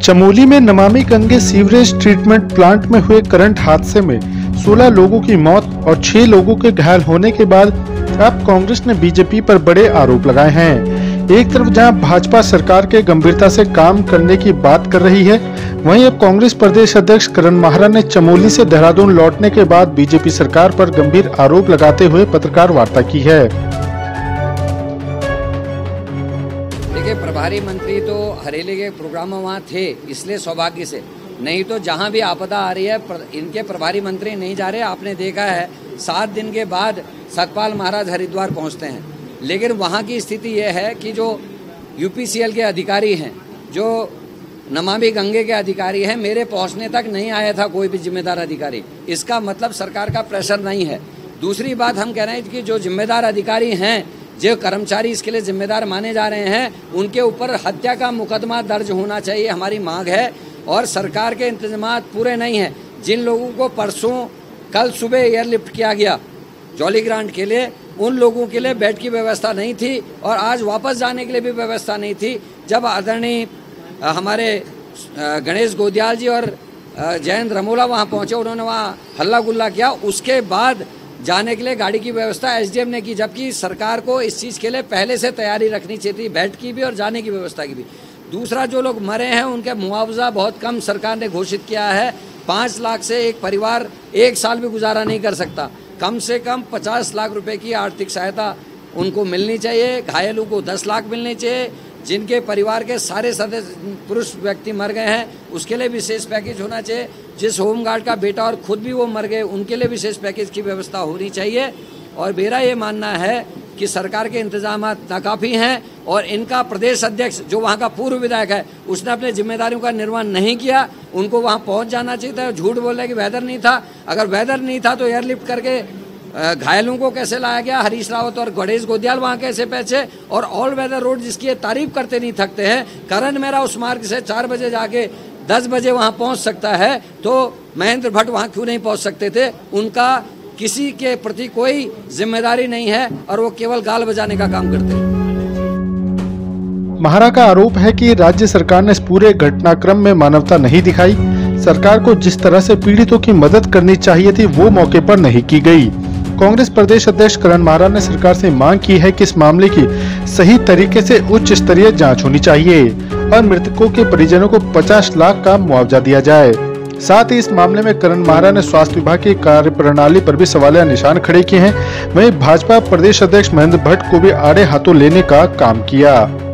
चमोली में Namami Gange sewerage treatment plant में हुए करंट हादसे में 16 लोगों की मौत और 6 लोगों के घायल होने के बाद अब कांग्रेस ने बीजेपी पर बड़े आरोप लगाए हैं। एक तरफ जहां भाजपा सरकार के गंभीरता से काम करने की बात कर रही है, वहीं अब कांग्रेस प्रदेश अध्यक्ष करण माहरा ने चमोली से देहरादून लौटने के बाद बीजेपी सरकार पर गंभीर आरोप लगाते हुए पत्रकार वार्ता की है। देखिए, प्रभारी मंत्री तो हरेली के प्रोग्राम में वहाँ थे, इसलिए सौभाग्य से, नहीं तो जहाँ भी आपदा आ रही है इनके प्रभारी मंत्री नहीं जा रहे। आपने देखा है 7 दिन के बाद सतपाल महाराज हरिद्वार पहुँचते हैं, लेकिन वहाँ की स्थिति यह है कि जो यूपीसीएल के अधिकारी हैं, जो नमामि गंगे के अधिकारी हैं, मेरे पहुँचने तक नहीं आया था कोई भी जिम्मेदार अधिकारी। इसका मतलब सरकार का प्रेशर नहीं है। दूसरी बात हम कह रहे हैं कि जो जिम्मेदार अधिकारी हैं, जो कर्मचारी इसके लिए जिम्मेदार माने जा रहे हैं, उनके ऊपर हत्या का मुकदमा दर्ज होना चाहिए, हमारी मांग है। और सरकार के इंतजामात पूरे नहीं हैं। जिन लोगों को कल सुबह एयरलिफ्ट किया गया जॉली ग्रांट के लिए, उन लोगों के लिए बेड की व्यवस्था नहीं थी और आज वापस जाने के लिए भी व्यवस्था नहीं थी। जब आदरणीय हमारे गणेश गोदियाल जी और जयंत रमोला वहाँ पहुँचे, उन्होंने वहाँ हल्ला गुल्ला किया, उसके बाद जाने के लिए गाड़ी की व्यवस्था एसडीएम ने की, जबकि सरकार को इस चीज़ के लिए पहले से तैयारी रखनी चाहिए थी, बेड की भी और जाने की व्यवस्था की भी। दूसरा, जो लोग मरे हैं उनके मुआवजा बहुत कम सरकार ने घोषित किया है। 5 लाख से एक परिवार 1 साल भी गुजारा नहीं कर सकता। कम से कम 50 लाख रुपए की आर्थिक सहायता उनको मिलनी चाहिए। घायलों को 10 लाख मिलने चाहिए। जिनके परिवार के सारे सदस्य पुरुष व्यक्ति मर गए हैं, उसके लिए विशेष पैकेज होना चाहिए। जिस होमगार्ड का बेटा और खुद भी वो मर गए, उनके लिए विशेष पैकेज की व्यवस्था होनी चाहिए। और मेरा ये मानना है कि सरकार के इंतजाम नाकाफी हैं और इनका प्रदेश अध्यक्ष, जो वहाँ का पूर्व विधायक है, उसने अपने जिम्मेदारियों का निर्वहन नहीं किया। उनको वहाँ पहुँच जाना चाहिए था। झूठ बोल रहे कि वेदर नहीं था। अगर वेदर नहीं था तो एयरलिफ्ट करके घायलों को कैसे लाया गया? हरीश रावत और गणेश गोदियाल वहाँ कैसे पहुंचे? और ऑल वेदर रोड जिसकी ये तारीफ करते नहीं थकते हैं, करण मेरा उस मार्ग से 4 बजे जाके 10 बजे वहाँ पहुँच सकता है, तो महेंद्र भट्ट वहाँ क्यों नहीं पहुँच सकते थे? उनका किसी के प्रति कोई जिम्मेदारी नहीं है और वो केवल गाल बजाने का काम करते हैं। माहरा का आरोप है कि राज्य सरकार ने इस पूरे घटनाक्रम में मानवता नहीं दिखाई। सरकार को जिस तरह से पीड़ितों की मदद करनी चाहिए थी, वो मौके पर नहीं की गई। कांग्रेस प्रदेश अध्यक्ष करण माहरा ने सरकार से मांग की है कि इस मामले की सही तरीके से उच्च स्तरीय जांच होनी चाहिए और मृतकों के परिजनों को 50 लाख का मुआवजा दिया जाए। साथ ही इस मामले में करण माहरा ने स्वास्थ्य विभाग की कार्यप्रणाली पर भी सवालिया निशान खड़े किए हैं। वहीं भाजपा प्रदेश अध्यक्ष महेंद्र भट्ट को भी आड़े हाथों लेने का काम किया।